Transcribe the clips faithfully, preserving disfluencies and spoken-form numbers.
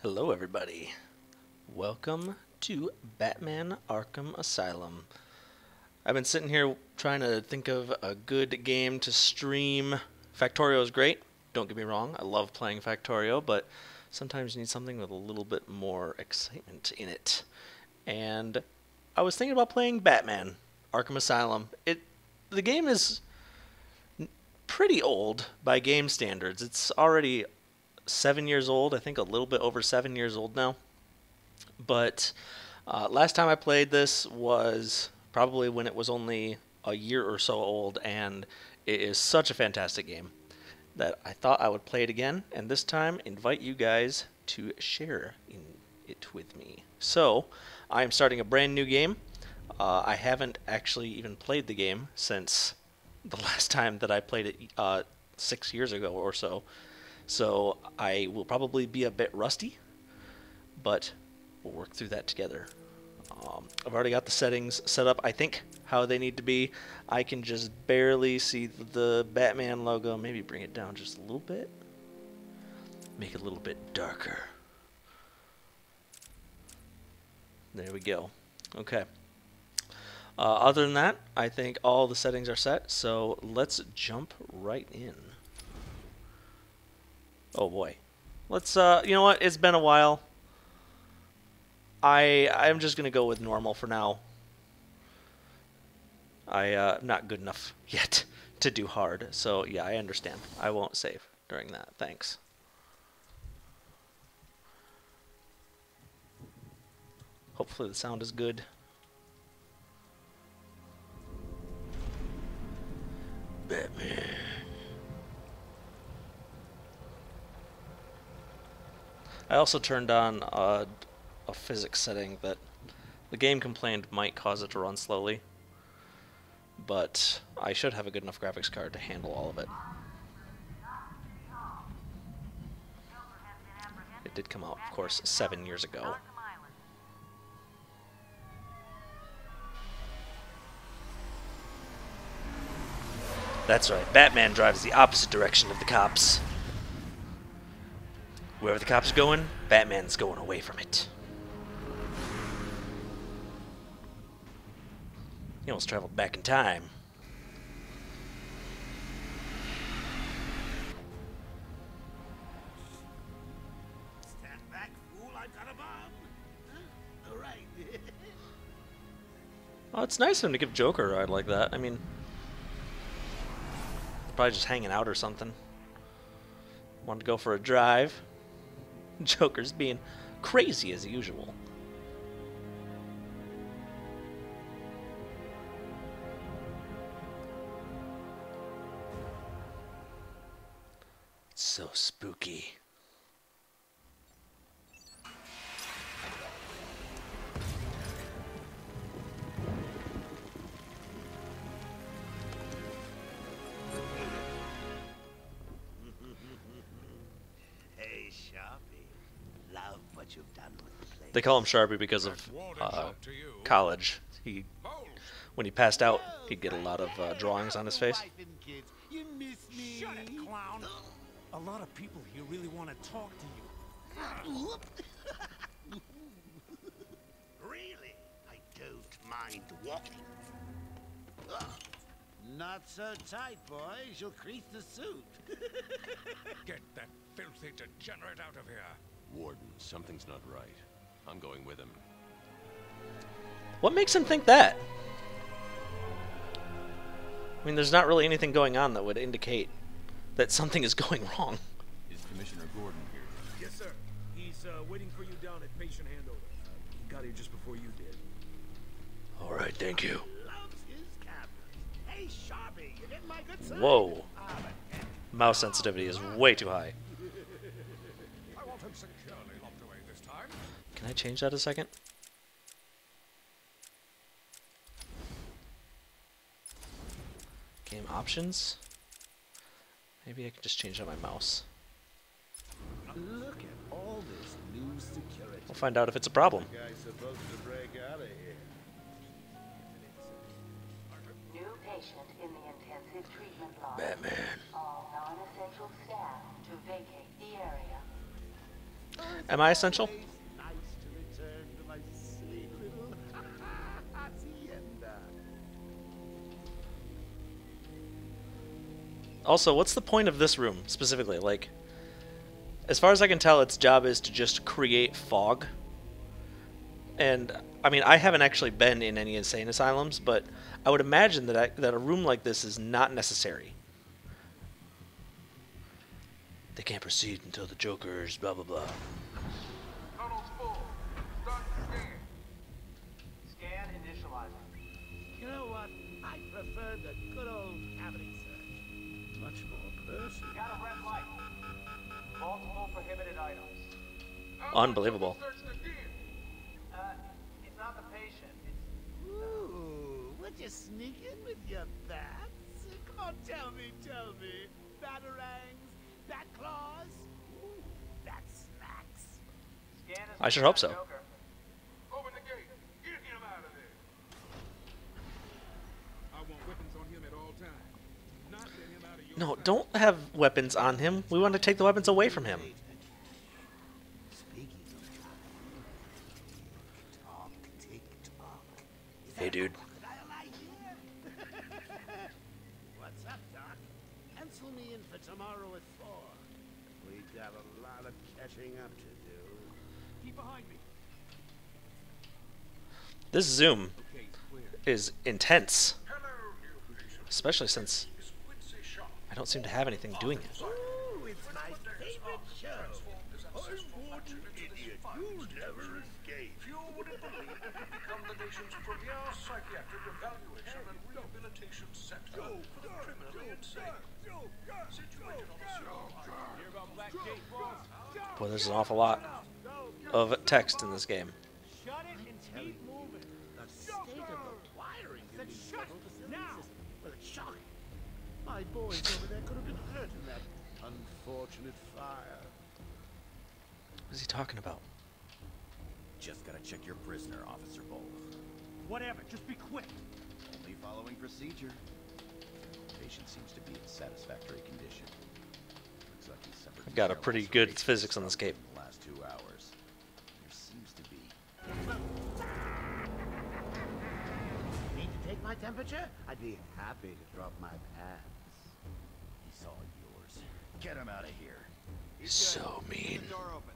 Hello, everybody. Welcome to Batman Arkham Asylum. I've been sitting here trying to think of a good game to stream. Factorio is great. Don't get me wrong. I love playing Factorio, but sometimes you need something with a little bit more excitement in it. And I was thinking about playing Batman Arkham Asylum. It the game is pretty old by game standards. It's already seven years old. I think a little bit over seven years old now. But uh, last time I played this was probably when it was only a year or so old, and it is such a fantastic game that I thought I would play it again, and this time invite you guys to share in it with me. So, I am starting a brand new game. Uh, I haven't actually even played the game since the last time that I played it uh, six years ago or so. So I will probably be a bit rusty, but we'll work through that together. Um, I've already got the settings set up, I think, how they need to be. I can just barely see the Batman logo. Maybe bring it down just a little bit. Make it a little bit darker. There we go. Okay. Uh, other than that, I think all the settings are set, so let's jump right in. Oh boy. Let's, uh, you know what? It's been a while. I, I'm just going to go with normal for now. I, uh, not good enough yet to do hard. So, yeah, I understand. I won't save during that. Thanks. Hopefully the sound is good. Batman. I also turned on uh, a physics setting that the game complained might cause it to run slowly, but I should have a good enough graphics card to handle all of it. It did come out, of course, seven years ago. That's right, Batman drives the opposite direction of the cops. Wherever the cops are going, Batman's going away from it. He almost traveled back in time. Stand back, fool, I've got a bomb. Huh? All right. Oh, it's nice of him to give Joker a ride like that. I mean, probably just hanging out or something. Wanted to go for a drive. Joker's being crazy as usual. It's so spooky. Hey, Sharpie. Love what you've done with the place. They call him Sharpie because of uh, college. He, when he passed out, he'd get a lot of uh, drawings on his face. You miss me? Shut it, clown. A lot of people here really want to talk to you. Really? I don't mind walking. Not so tight, boys. You'll crease the suit. Get that filthy degenerate out of here. Warden, something's not right. I'm going with him. What makes him think that? I mean, there's not really anything going on that would indicate that something is going wrong. Is Commissioner Gordon here? Yes, sir. He's uh, waiting for you down at patient handover. He got here just before you did. All right, thank you. Loves his cameras. Hey, Sharpie, you getting my good side? Whoa. Ah, but Mouse sensitivity is way too high. I want him securely locked away this time. Can I change that a second? Game options? Maybe I can just change out my mouse. look at all this new security. We'll find out if it's a problem. Guy's supposed to break out of here. New patient in the intensive treatment lodge. Batman. All non-essential staff to vacate the area. Am I essential? Nice to return to my sweet little hacienda. Also, what's the point of this room specifically? Like, as far as I can tell, its job is to just create fog. And I mean, I haven't actually been in any insane asylums, but I would imagine that I, that a room like this is not necessary. They can't proceed until the Joker's blah blah blah. Tunnel's full. Start the scan. Scan initializing. You know what? I prefer the good old cavity search. Much more personal. Got a red light. Multiple prohibited items. Unbelievable. Search the gear. Uh, it's not the patient. It's Ooh, would you sneak in with your bats? Come on, tell me, tell me. Batarangs, bat claws, ooh, bat snacks. scan is I sure hope so. Joker. Open the gate. Get him out of there. I want weapons on him at all times. Not let him out of your No, sight. don't have weapons on him. We want to take the weapons away from him. Speaking of talk, tick tock. Is Hey, that a dude. crocodile I hear? What's up, Doc? Pencil me in for tomorrow at four. We got a lot of catching up to do. Keep behind me. This Zoom Okay, clear. is intense, Hello, new patient. especially since It's Quincy Shaw. I don't seem to have anything doing it. Ooh, it's my favorite show. I'm one idiot. You'll never escape. Few wouldn't believe it would become the nation's premier psychiatric evaluation and rehabilitation center for the criminally insane. Situated on a small island. Hear about Black Gate, boss? Boy, there's an awful lot of text in this game. Shut it and keep moving. The state of the wiring in these shut federal facilities now. is, well, it's shocking. My boys over there could have been hurt in that unfortunate fire. What is he talking about? Just gotta check your prisoner, Officer Bowles. Whatever, just be quick. Only following procedure. Patient seems to be in satisfactory condition. Looks like he's suffered I've got a terrible pretty good serrations physics on this from cape. the last two hours. There seems to be. Need to take my temperature? I'd be happy to drop my pants. He's all yours. Get him out of here. So mean. Door open.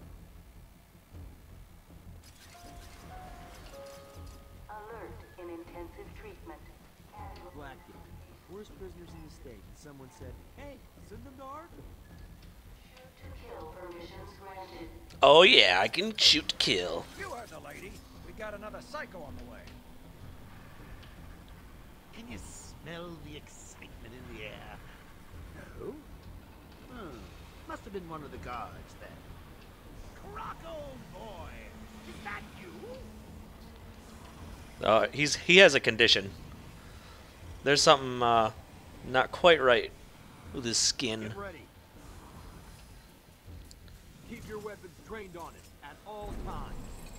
Alert in intensive treatment. Blackgate. Worst prisoners in the state. And someone said, hey, send them to Arkham. Shoot to kill permissions granted. Oh yeah, I can shoot to kill. You heard the lady. We got another psycho on the way. Can you smell the excitement in the air? No? Hmm. Must have been one of the guards then. Croco boy! Is that you? Uh, he's he has a condition. There's something uh, not quite right with his skin. Get ready. Keep your weapons trained on it at all times.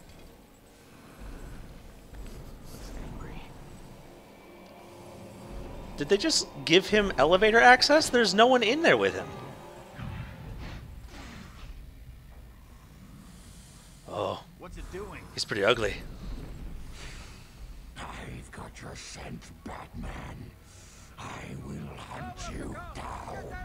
Did they just give him elevator access? There's no one in there with him. Oh, What's it doing? he's pretty ugly. I've got your scent, Batman. I will hunt you down.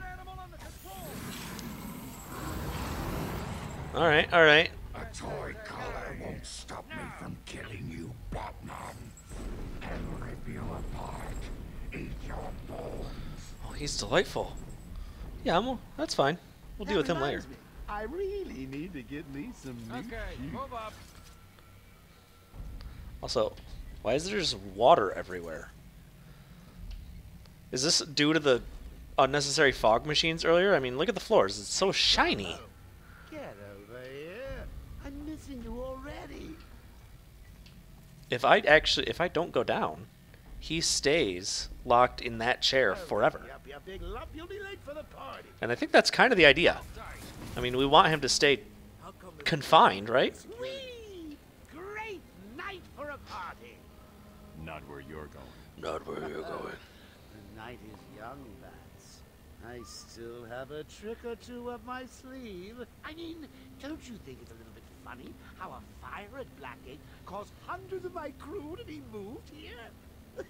All right, all right. A toy collar won't stop me from killing you, Batman. I'll rip you apart. Eat your bones. Oh, he's delightful. Yeah, I'm, that's fine. We'll deal with him later. reminds me, I really need to get me some new Okay, shoes. move up. Also, why is there just water everywhere? Is this due to the unnecessary fog machines earlier? I mean, look at the floors. It's so shiny. Get over here. I'm missing you already. If I actually, if I don't go down, he stays locked in that chair forever. Yup, yup, big lump. You'll be late for the party. And I think that's kind of the idea. I mean, we want him to stay How come they confined, right? Sweet! Great night for a party. Not where you're going. Not where you're going. The night is young, Bats. I still have a trick or two up my sleeve. I mean, don't you think it's a little bit funny how a fire at Blackgate caused hundreds of my crew to be moved here?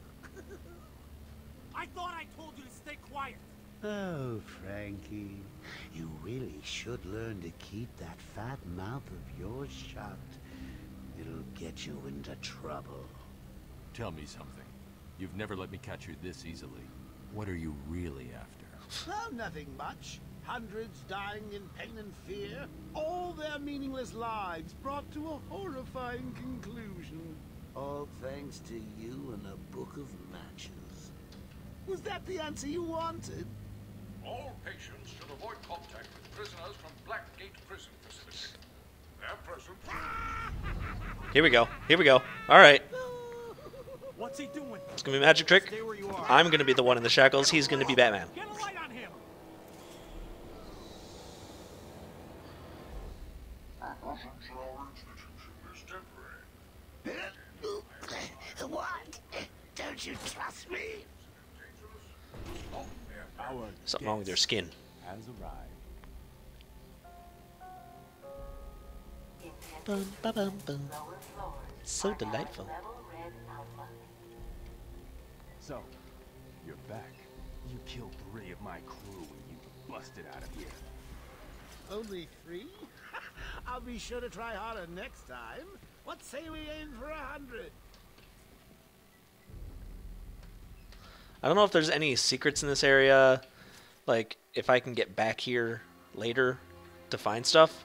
I thought I told you to stay quiet. Oh, Frankie, you really should learn to keep that fat mouth of yours shut. It'll get you into trouble. Tell me something. You've never let me catch you this easily. What are you really after? Oh, nothing much. Hundreds dying in pain and fear. All their meaningless lives brought to a horrifying conclusion. All thanks to you and a book of matches. Was that the answer you wanted? All patients should avoid contact with prisoners from Blackgate Prison Facility. Their presence... Here we go. Here we go. All right. What's he doing? It's gonna be a magic trick. Stay where you are. I'm gonna be the one in the shackles. He's gonna be Batman. Get a light on him. What? Don't you trust me? Our Something wrong with your skin. has arrived. Bum, ba, bum, bum. Lower floors So are at delightful. level red outline. So, you're back. You killed three of my crew and you busted out of here. Only three? I'll be sure to try harder next time. What say we aim for a hundred? I don't know if there's any secrets in this area. Like, if I can get back here later to find stuff.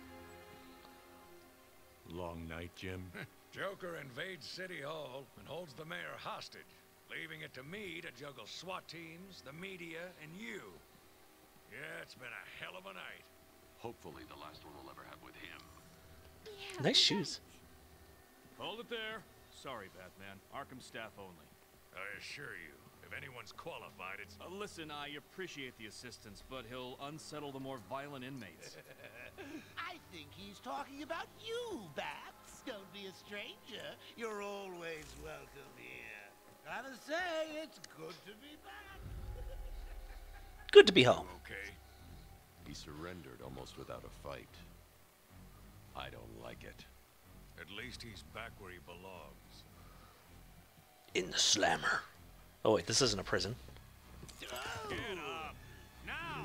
Long night, Jim. Joker invades City Hall and holds the mayor hostage, leaving it to me to juggle SWAT teams, the media, and you. Yeah, it's been a hell of a night. Hopefully the last one we'll ever have with him. Nice shoes. Hold it there. Sorry, Batman. Arkham staff only. I assure you, if anyone's qualified, it's... Uh, listen, I appreciate the assistance, but he'll unsettle the more violent inmates. I think he's talking about you, Bats. Don't be a stranger. You're always welcome here. Gotta say, it's good to be back. Good to be home. Okay. He surrendered almost without a fight. I don't like it. At least he's back where he belongs. In the slammer. Oh wait, this isn't a prison. Get up! Now!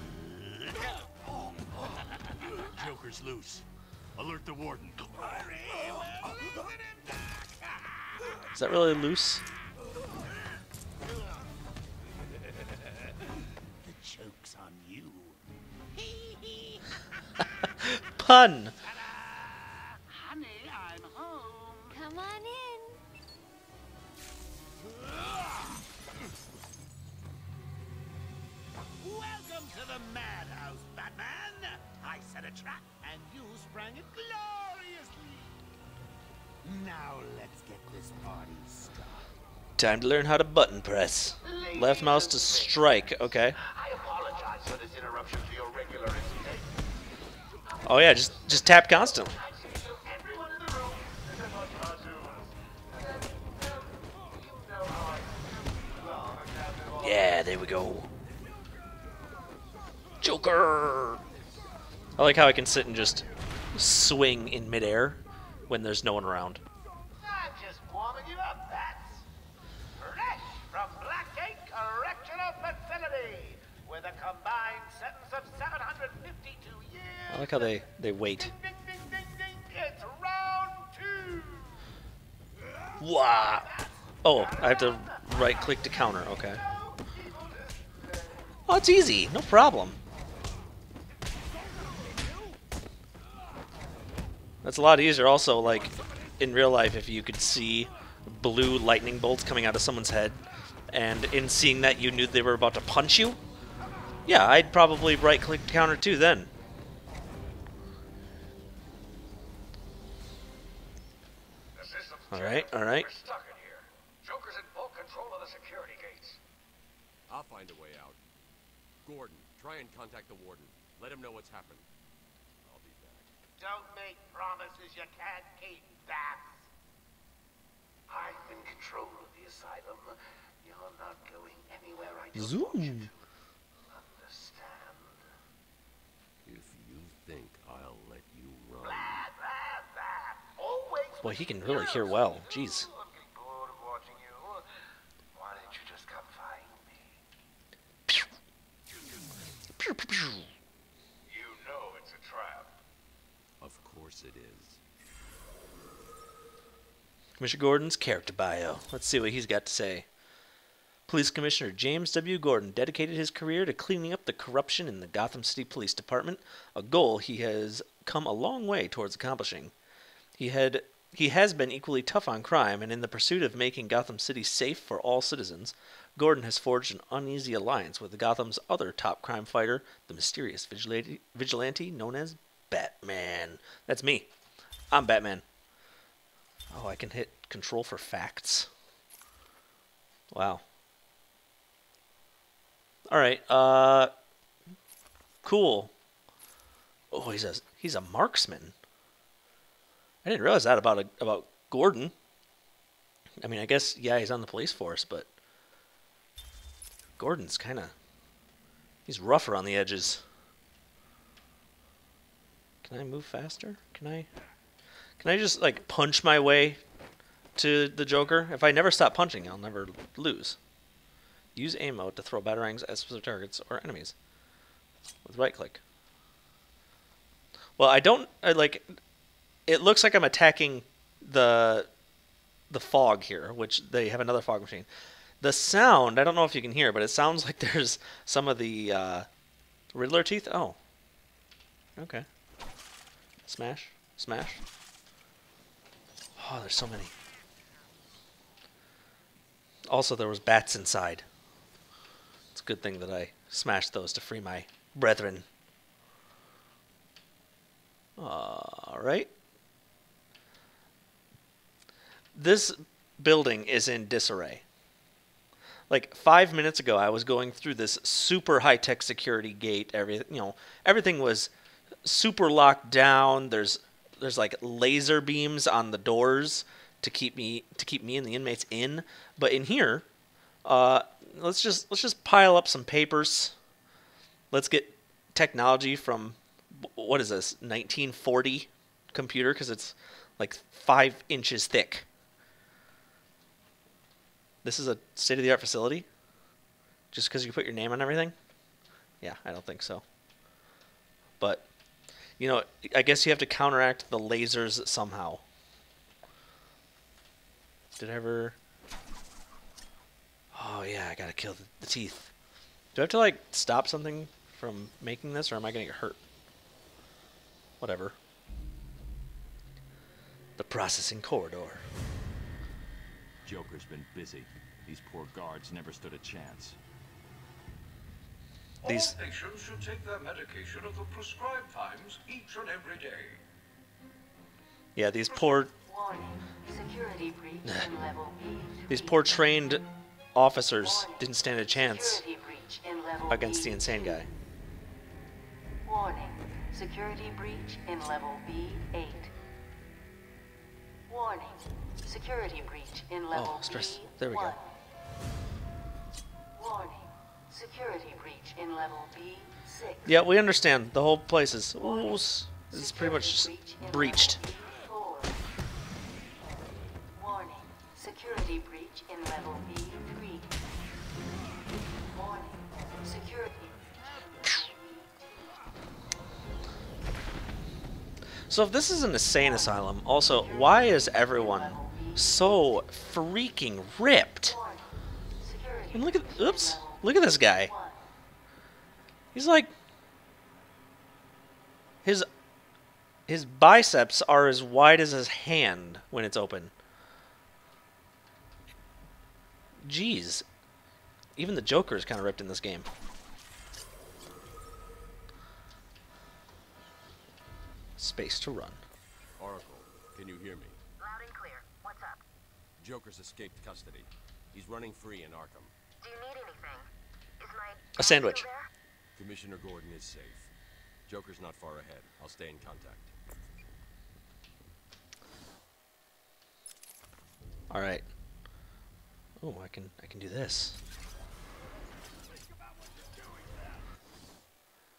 Joker's loose. Alert the warden. Is that really loose? The joke's on you. Pun! Honey, I'm home. Come on in. Welcome to the madhouse, Batman. I set a trap, and you sprang it gloriously. Now let's get this party started. Time to learn how to button press. Left mouse to strike. Okay. I apologize for this interruption to your regular entertainment. Oh yeah, just just tap constantly. Everyone in the room, this is what cartoons. Yeah, there we go. Joker! I like how I can sit and just swing in midair when there's no one around. I'm just warming you up, Bats. Fresh from Blackgate Correctional Facility, with a combined sentence of seven hundred fifty-two years. I like how they, they wait. Ding, ding, ding, ding. It's round two. Wow! Oh, I have to right click to counter. Okay. Oh, it's easy. No problem. That's a lot easier also, like, in real life, if you could see blue lightning bolts coming out of someone's head, and in seeing that you knew they were about to punch you, yeah, I'd probably right-click counter too then. Alright, alright. We're stuck in here. Joker's in full control of the security gates. I'll find a way out. Gordon, try and contact the warden. Let him know what's happened. I'll be back. Don't make promises you can't keep, Bats. I'm in control of the asylum. You're not going anywhere I don't want you Zoom. to. Understand? If you think I'll let you run... Boy, he can really hear well. Jeez. I'm getting bored of watching you. Why didn't you just come find me? Pew, pew, pew. You know it's a trap. Of course it is. Commissioner Gordon's character bio. Let's see what he's got to say. Police Commissioner James W. Gordon dedicated his career to cleaning up the corruption in the Gotham City Police Department, a goal he has come a long way towards accomplishing. He had he has been equally tough on crime, and in the pursuit of making Gotham City safe for all citizens, Gordon has forged an uneasy alliance with Gotham's other top crime fighter, the mysterious vigilante, vigilante known as Batman. That's me. I'm Batman. Oh, I can hit control for facts. Wow. Alright, uh... cool. Oh, he's a, he's a marksman. I didn't realize that about a, about Gordon. I mean, I guess, yeah, he's on the police force, but... Gordon's kind of... He's rougher on the edges. Can I move faster? Can I... Can I just, like, punch my way to the Joker? If I never stop punching, I'll never lose. Use aim mode to throw batarangs at specific targets or enemies. With right click. Well, I don't, I, like... It looks like I'm attacking the the fog here, which they have another fog machine. The sound, I don't know if you can hear, but it sounds like there's some of the uh, Riddler teeth. Oh. Okay. Smash. Smash. Oh, there's so many. Also, there was bats inside. It's a good thing that I smashed those to free my brethren. Alright. This building is in disarray. Like, five minutes ago, I was going through this super high-tech security gate. Everything, you know, everything was super locked down. There's, there's like laser beams on the doors to keep me, to keep me and the inmates in. But in here, uh, let's just, let's just pile up some papers. Let's get technology from, what is this, nineteen forty computer? Because it's like five inches thick. This is a state-of-the-art facility? Just because you put your name on everything? Yeah, I don't think so. But, you know, I guess you have to counteract the lasers somehow. Did I ever... Oh, yeah, I gotta kill the, the teeth. Do I have to, like, stop something from making this, or am I gonna get hurt? Whatever. The processing corridor. Joker's been busy. These poor guards never stood a chance. These... All patients should take their medication at the prescribed times each and every day. Yeah, these poor... Warning. Security breach in level B. These poor trained officers didn't stand a chance Security breach in level against B the insane two. guy. Warning. Security breach in level B eight. Warning. Security breach in level Oh, stress. B There we go. one. Warning. Security breach in level B six. Yeah, we understand. The whole place is... Ooh, is pretty much just breached. Four. Warning. Security breach in level B three. Warning. Security. So if this is an insane asylum, also, why is everyone so freaking ripped? And look at... Oops. Look at this guy. He's like... His... His biceps are as wide as his hand when it's open. Jeez. Even the Joker is kind of ripped in this game. Space to run. Oracle, can you hear me? Loud and clear. What's up? Joker's escaped custody. He's running free in Arkham. Do you need anything? Is my A sandwich. still there? Commissioner Gordon is safe. Joker's not far ahead. I'll stay in contact. All right. Oh, I can I can do this.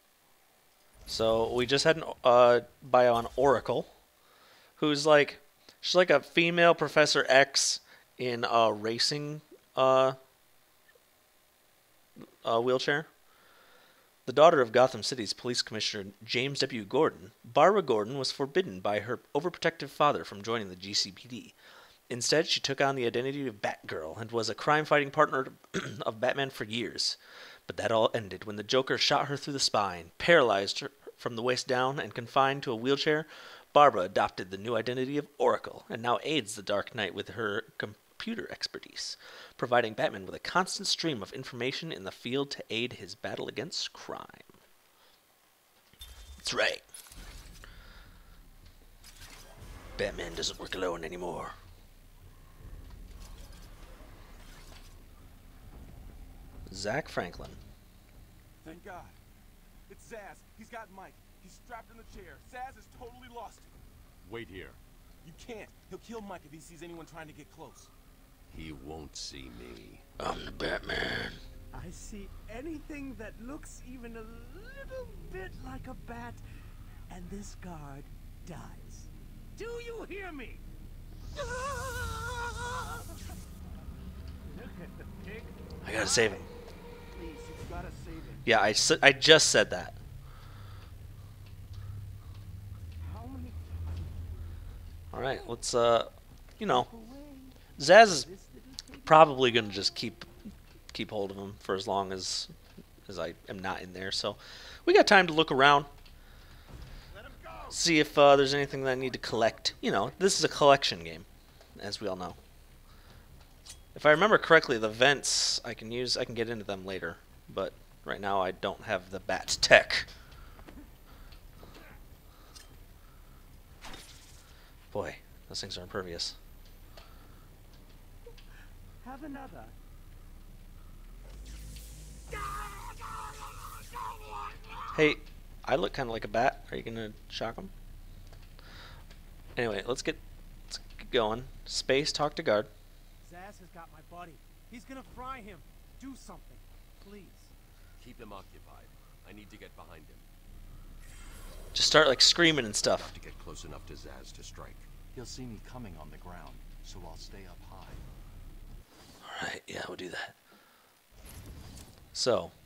So we just had an uh, bio on Oracle, who's like She's like a female Professor X in a racing uh, uh, wheelchair. The daughter of Gotham City's police commissioner James W. Gordon, Barbara Gordon was forbidden by her overprotective father from joining the G C P D. Instead, she took on the identity of Batgirl and was a crime-fighting partner of Batman for years. But that all ended when the Joker shot her through the spine, paralyzed her from the waist down, and confined to a wheelchair. Barbara adopted the new identity of Oracle and now aids the Dark Knight with her computer expertise, providing Batman with a constant stream of information in the field to aid his battle against crime. That's right. Batman doesn't work alone anymore. Zach Franklin. Thank God. It's Zaz. He's got Mike. He's strapped in the chair. Zaz has totally lost it. Wait here. You can't. He'll kill Mike if he sees anyone trying to get close. He won't see me. I'm the Batman. I see anything that looks even a little bit like a bat, and this guard dies. Do you hear me? Look at the pig. I gotta save him. Please, you've gotta save him. Yeah, I, s- I just said that. How many? Alright, let's, uh, you know, Zaz is probably gonna just keep keep hold of him for as long as as I am not in there, so we got time to look around, see if uh, there's anything that I need to collect. You know, this is a collection game, as we all know. If I remember correctly, the vents I can use, I can get into them later, but right now I don't have the bat tech. Boy, those things are impervious. Have another. Hey, I look kind of like a bat. Are you gonna shock him? Anyway, let's get, let's get going. Space, talk to guard. Zaz has got my buddy. He's gonna fry him. Do something, please. Keep him occupied. I need to get behind him. Just start like screaming and stuff. Have to get close enough to Zaz to strike. He'll see me coming on the ground, so I'll stay up high. Alright, yeah, we'll do that. So,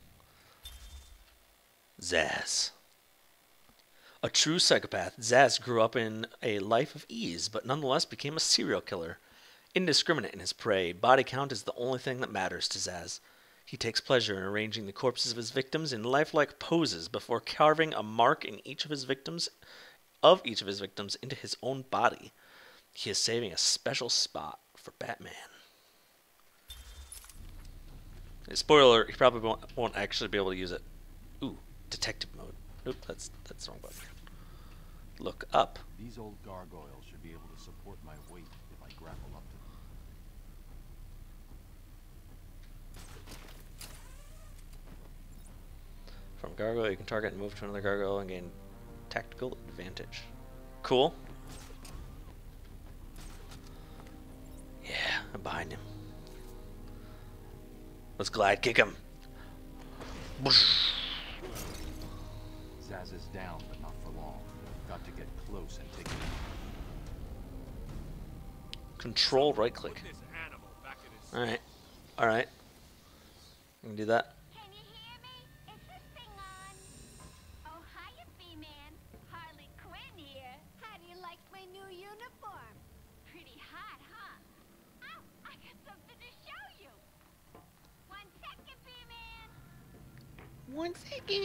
Zaz. A true psychopath, Zaz grew up in a life of ease, but nonetheless became a serial killer. Indiscriminate in his prey, body count is the only thing that matters to Zaz. He takes pleasure in arranging the corpses of his victims in lifelike poses before carving a mark in each of his victims, of each of his victims into his own body. He is saving a special spot for Batman. Spoiler alert, he probably won't, won't actually be able to use it. Ooh, detective mode. Oop, that's that's the wrong button. Look up. These old gargoyles should be able to support my weight if I grapple up to them. From gargoyle, you can target and move to another gargoyle and gain tactical advantage. Cool. Yeah, I'm behind him. Let's glide kick him. Zaz is down, but not for long. Got to get close and take it. Control right click. Alright. Alright. I can do that. Can you hear me? Is this thing on? Oh, hiya, B-Man. Harley Quinn here. How do you like my new uniform? Pretty hot, huh? Oh, I got something to show you. One second, B-Man. One second.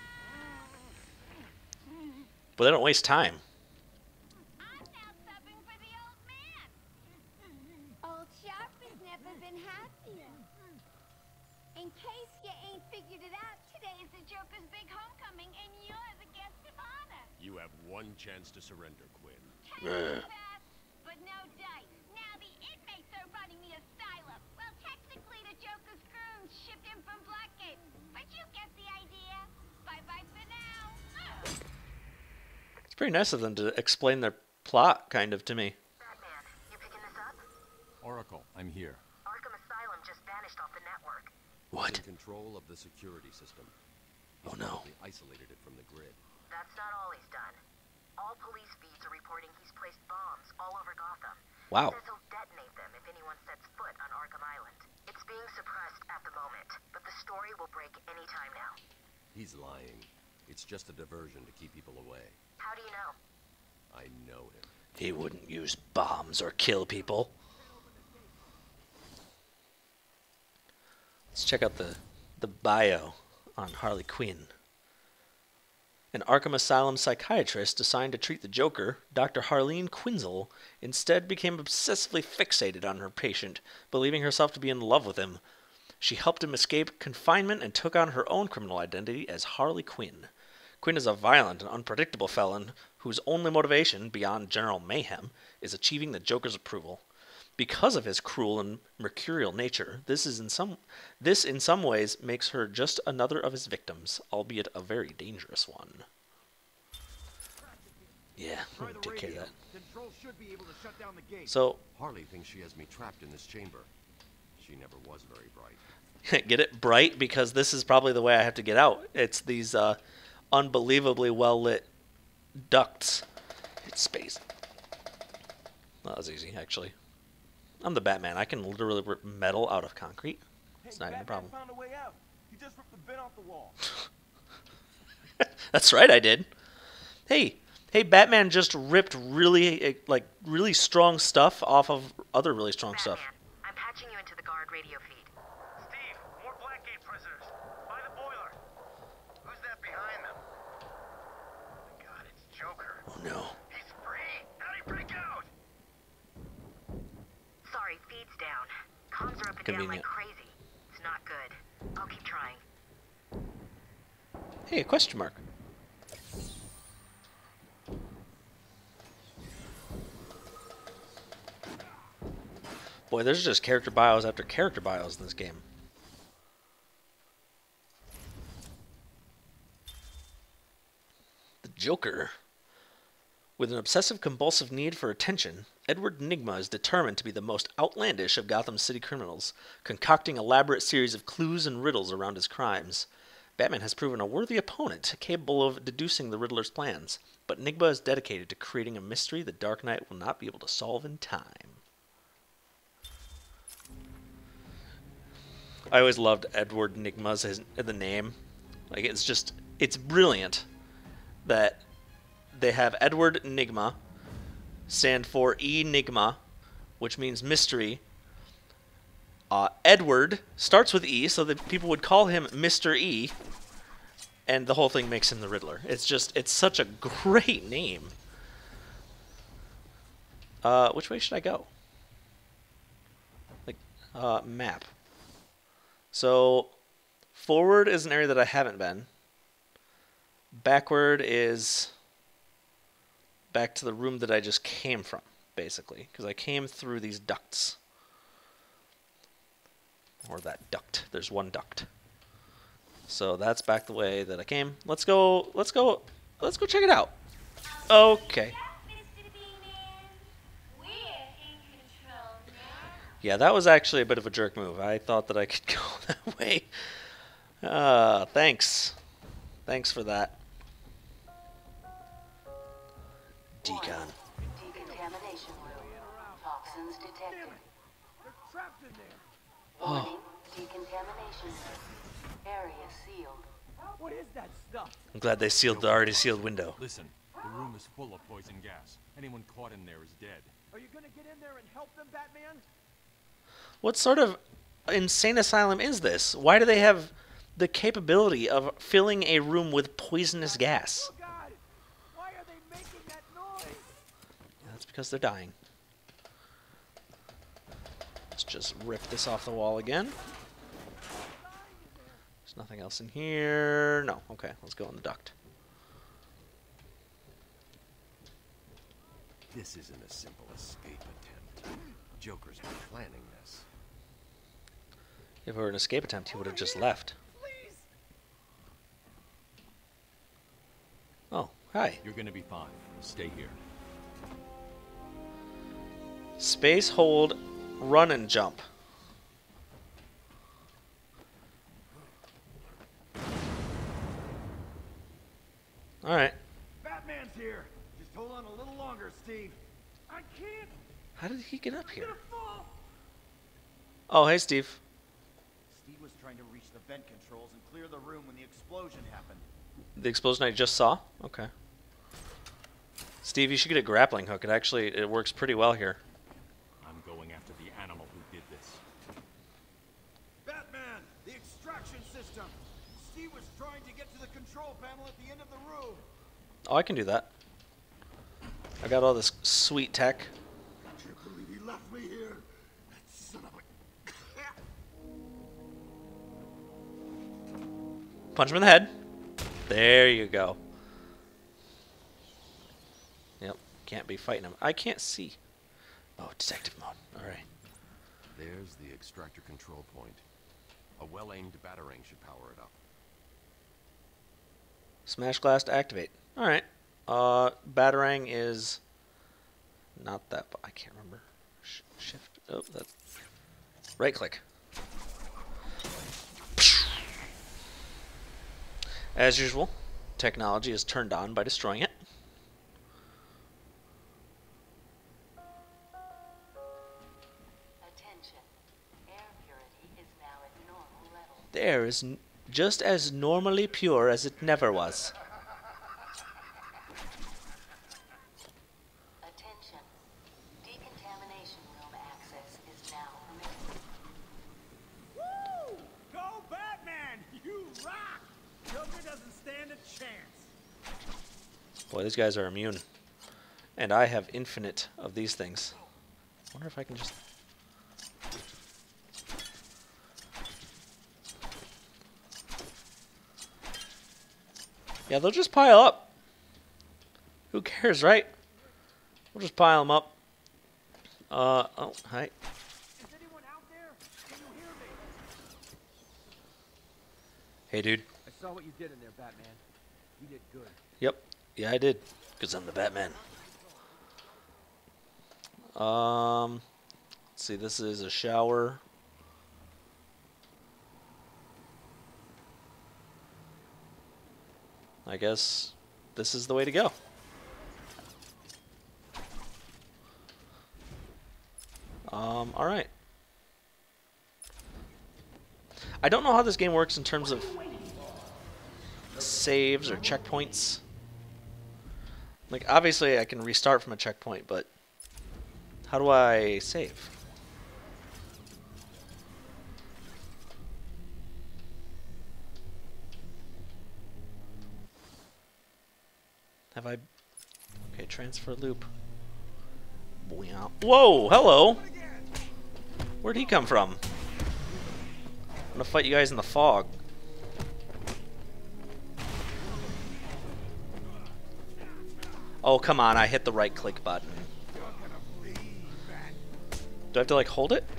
But they don't waste time. I'm now subbing for the old man. Old Sharp has never been happier. In case you ain't figured it out, today is the Joker's big homecoming, and you're the guest of honor. You have one chance to surrender, Quinn. Time passed, but no dice. Now the inmates are running the asylum. Well, technically the Joker's goons shipped in from Blackgate, but you get the idea. Bye-bye for now. It's pretty nice of them to explain their plot, kind of, to me. Batman, you picking this up? Oracle, I'm here. Arkham Asylum just vanished off the network. What? In control of the security system. Oh He's no. probably isolated it from the grid. That's not all he's done. All police feeds are reporting he's placed bombs all over Gotham. Wow. He says he'll detonate them if anyone sets foot on Arkham Island. It's being suppressed at the moment, but the story will break any time now. He's lying. It's just a diversion to keep people away. How do you know? I know him. He wouldn't use bombs or kill people. Let's check out the, the bio on Harley Quinn. An Arkham Asylum psychiatrist assigned to treat the Joker, Doctor Harleen Quinzel, instead became obsessively fixated on her patient, believing herself to be in love with him. She helped him escape confinement and took on her own criminal identity as Harley Quinn. Quinn is a violent and unpredictable felon whose only motivation, beyond general mayhem, is achieving the Joker's approval. Because of his cruel and mercurial nature, this is in some this in some ways makes her just another of his victims, albeit a very dangerous one. Yeah, I'm gonna take care of that. Control should be able to shut down the gate. So Harley thinks she has me trapped in this chamber. She never was very bright. get it bright because this is probably the way I have to get out. It's these uh, unbelievably well lit ducts. It's space. That was easy, actually. I'm the Batman. I can literally rip metal out of concrete. It's not even a problem. Found a way out. He just ripped the bin off the wall. That's right, I did. Hey, hey, Batman just ripped really, like, really strong stuff off of other really strong Batman, stuff. I'm patching you into the guard radio feed. Steve, more Blackgate prisoners. By the boiler. Who's that behind them? Oh my God, it's Joker. Oh no. He's free. How'd he break out? Sorry, feed's down. Comms are up and down like Convenient. crazy. It's not good. I'll keep trying. Hey, a question mark. Boy, there's just character bios after character bios in this game. The Joker. With an obsessive-compulsive need for attention, Edward Nygma is determined to be the most outlandish of Gotham City criminals, concocting elaborate series of clues and riddles around his crimes. Batman has proven a worthy opponent, capable of deducing the Riddler's plans, but Nygma is dedicated to creating a mystery the Dark Knight will not be able to solve in time. I always loved Edward Nygma's his, the name. Like, it's just, it's brilliant that they have Edward Nygma stand for Enigma, which means mystery. Uh, Edward starts with E, so that people would call him Mister E, and the whole thing makes him the Riddler. It's just, it's such a great name. Uh, which way should I go? Like, uh, map. So, forward is an area that I haven't been. Backward is back to the room that I just came from, basically. Because I came through these ducts. Or that duct. There's one duct. So that's back the way that I came. Let's go, let's go, let's go check it out. Okay. Yeah, that was actually a bit of a jerk move. I thought that I could go that way. Uh, thanks. Thanks for that. Decon. Decontamination room. Toxins detected. They're trapped in there. Warning. Decontamination room. Area sealed. What is that stuff? I'm glad they sealed the already sealed window. Listen, the room is full of poison gas. Anyone caught in there is dead. Are you gonna get in there and help them, Batman? What sort of insane asylum is this? Why do they have the capability of filling a room with poisonous gas? Oh God! Why are they making that noise? That's because they're dying. Let's just rip this off the wall again. There's nothing else in here. No. Okay, let's go in the duct. This isn't a simple escape attempt. Joker's been planning this. If it were an escape attempt, he would have just left. Please. Oh, hi. You're gonna be fine. Stay here. Space, hold, run, and jump. Alright. Batman's here. Just Steve. I can't. How did he get up I'm here? gonna fall. Oh, hey, Steve. Steve was trying to reach the vent controls and clear the room when the explosion happened. The explosion I just saw? Okay. Steve, you should get a grappling hook. It actually, it works pretty well here. I'm going after the animal who did this. Batman, the extraction system. Steve was trying to get to the control panel at the end of the room. Oh, I can do that. I got all this sweet tech. I can't believe he left me here. That son of a... Punch him in the head. There you go. Yep, can't be fighting him. I can't see. Oh, detective mode. All right. There's the extractor control point. A well-aimed batarang should power it up. Smash glass to activate. All right. Uh, batarang is not that. I can't remember. Sh shift. Oh, that. Right click. As usual, technology is turned on by destroying it. Attention. Air purity is now at normal level. The air is n just as normally pure as it never was. Attention. Decontamination room access is now permitted. Woo! Go Batman! You rock! Joker doesn't stand a chance. Boy, these guys are immune. And I have infinite of these things. I wonder if I can just... Yeah, they'll just pile up. Who cares, right? We'll just pile them up. Uh, oh, hi. Is anyone out there? Can you hear me? Hey, dude. I saw what you did in there, Batman. You did good. Yep. Yeah, I did. Because I'm the Batman. Um, let's see, this is a shower. I guess this is the way to go. Um, alright. I don't know how this game works in terms of saves or checkpoints. Like, obviously I can restart from a checkpoint, but how do I save? Have I... Okay, transfer loop. Whoa, hello! Where'd he come from? I'm gonna fight you guys in the fog. Oh, come on, I hit the right click button. Do I have to, like, hold it?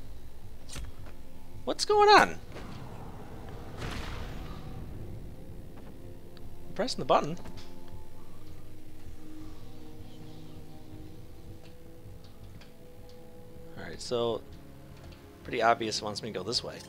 What's going on? I'm pressing the button. Alright, so... Pretty obvious it wants me to go this way.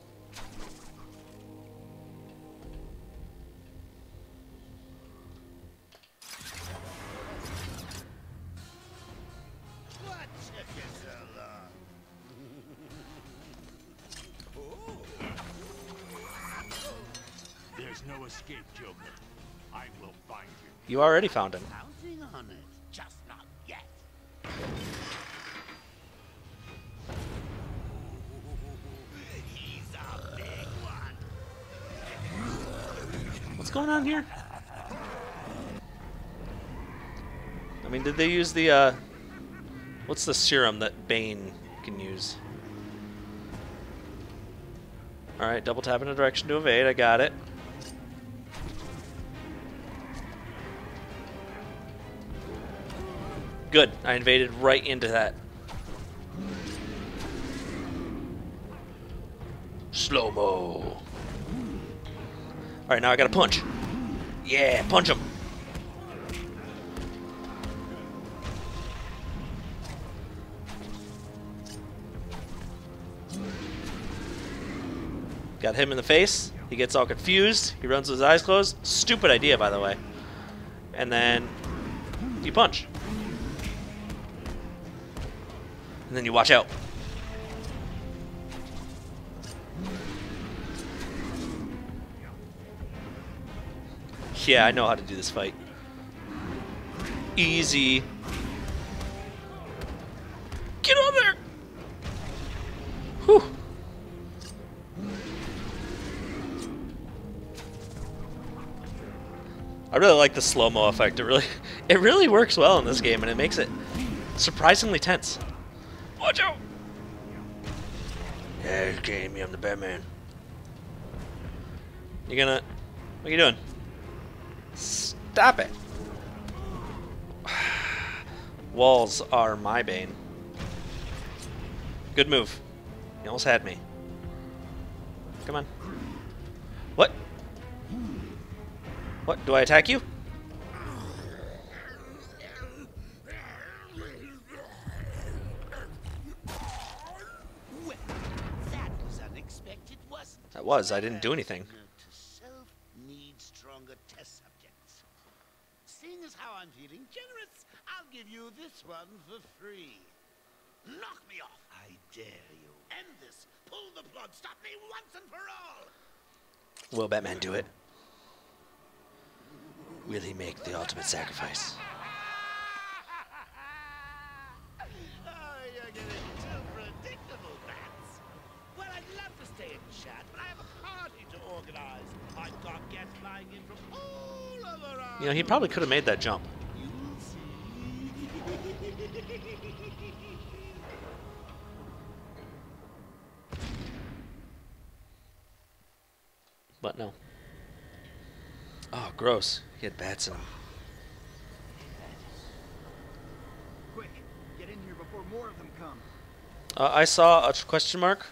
There's no escape, Joker. I will find you. You already found him. Counting on it, just not yet. He's a big one. What's going on here? I mean, did they use the, uh... what's the serum that Bane can use? Alright, double tap in a direction to evade, I got it. Good, I invaded right into that. Slow-mo. Alright, now I gotta punch. Yeah, punch him. Got him in the face. He gets all confused. He runs with his eyes closed. Stupid idea, by the way. And then you punch. And then you watch out. Yeah, I know how to do this fight. Easy. Get on there! Whew. I really like the slow-mo effect. It really, it really works well in this game, and it makes it surprisingly tense. Watch out! Yeah, it's kidding me. I'm the Batman. You gonna... What are you doing? Stop it! Walls are my bane. Good move. You almost had me. Come on. What? What? Do I attack you? Well, that was unexpected, wasn't it? That was. I didn't do anything. Note to self, need stronger test subjects. Seeing as how I'm feeling generous, I'll give you this one for free. Knock me off, I dare you. End this. Pull the plug. Stop me once and for all. Will Batman do it? Will he make the ultimate sacrifice? Oh, you're getting too predictable, Bats. Well, I'd love to stay and chat, but I have a party to organize. I've got guests flying in from all over our... You know, he probably could have made that jump. You'll see. But no. Oh, gross. He had bats in him. Quick, get in here before more of them come. Uh, I saw a question mark.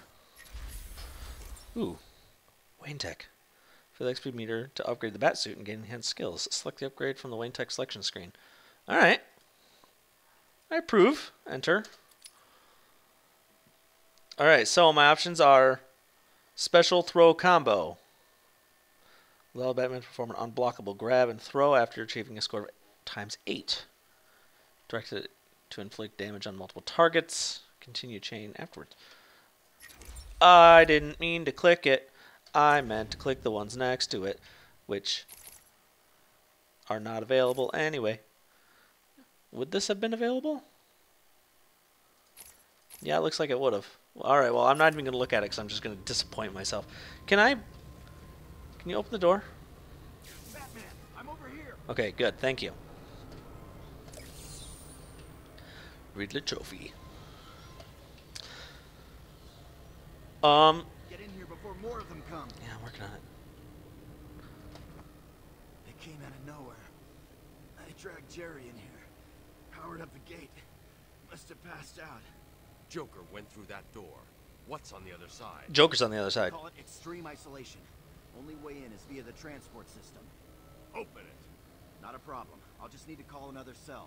Ooh. Wayne Tech. For the X P meter to upgrade the bat suit and gain enhanced skills. Select the upgrade from the Wayne Tech selection screen. Alright. I approve. Enter. Alright, so my options are special throw combo. Allow Batman to perform an unblockable grab and throw after achieving a score of times eight. Directed to inflict damage on multiple targets. Continue chain afterwards. I didn't mean to click it. I meant to click the ones next to it, which are not available anyway. Would this have been available? Yeah, it looks like it would have. Alright, well, I'm not even going to look at it because I'm just going to disappoint myself. Can I... Can you open the door? Batman, I'm over here. Okay, good. Thank you. Riddler trophy. Um. Get in here before more of them come. Yeah, I'm working on it. They came out of nowhere. I dragged Jerry in here. Powered up the gate. Must have passed out. Joker went through that door. What's on the other side? Joker's on the other side. Call it extreme isolation. Only way in is via the transport system. Open it. Not a problem. I'll just need to call another cell.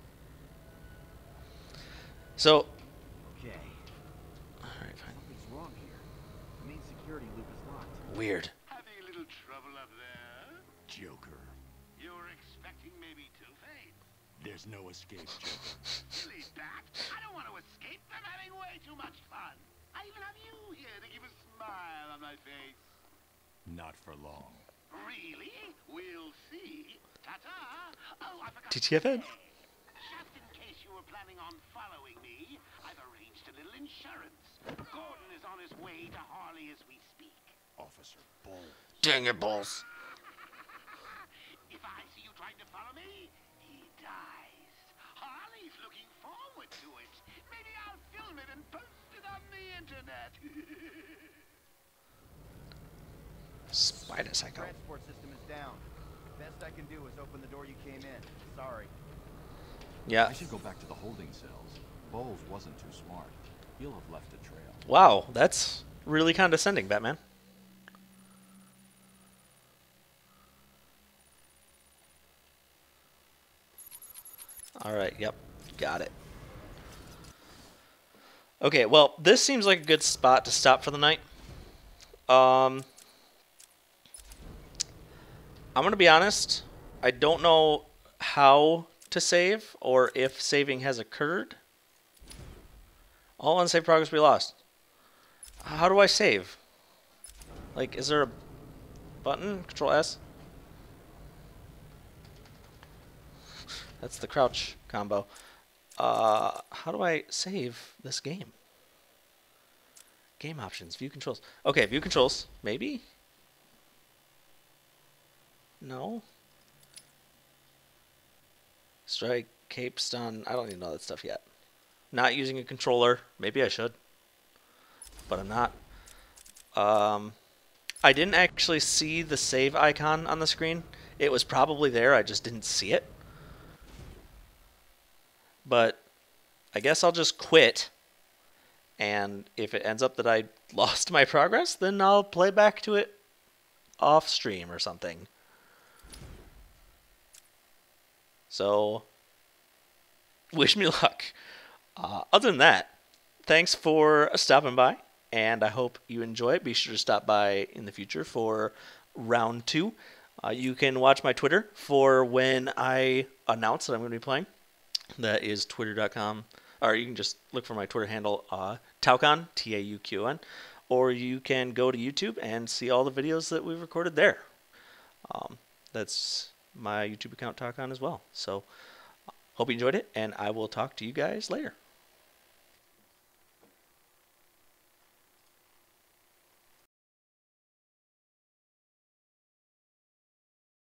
So. Okay. Alright, fine. Something's wrong here. The main security loop is locked. Weird. Having a little trouble up there? Joker. You were expecting maybe Two-Face? There's no escape, Joker. Silly bat. I don't want to escape. I'm having way too much fun. I even have you here to give a smile on my face. Not for long. Really? We'll see. Ta-ta. Oh, I forgot T T F N. to say, just in case you were planning on following me, I've arranged a little insurance. Gordon is on his way to Harley as we speak. Officer Bolt. Dang it, balls. If I see you trying to follow me, he dies. Harley's looking forward to it. Maybe I'll film it and post it on the internet. Spider Psycho. Transport system is down. Best I can do is open the door you came in. Sorry. Yeah. I should go back to the holding cells. Bowles wasn't too smart. He'll have left a trail. Wow, that's really condescending, Batman. Alright, yep. Got it. Okay, well, this seems like a good spot to stop for the night. Um, I'm going to be honest. I don't know how to save or if saving has occurred. All unsaved progress will be lost. How do I save? Like, is there a button? Control S? That's the crouch combo. Uh, how do I save this game? Game options, view controls. Okay, view controls, maybe? No? Strike, cape, stun, I don't even know that stuff yet. Not using a controller, maybe I should. But I'm not. Um, I didn't actually see the save icon on the screen. It was probably there, I just didn't see it. But I guess I'll just quit. And if it ends up that I lost my progress, then I'll play back to it off stream or something. So, wish me luck. Uh, other than that, thanks for stopping by, and I hope you enjoy it. Be sure to stop by in the future for round two. Uh, you can watch my Twitter for when I announce that I'm going to be playing. That is twitter dot com. Or you can just look for my Twitter handle, uh, Taucon, T A U Q O N. Or you can go to YouTube and see all the videos that we've recorded there. Um, that's my YouTube account, Taucon, as well. So, hope you enjoyed it, and I will talk to you guys later.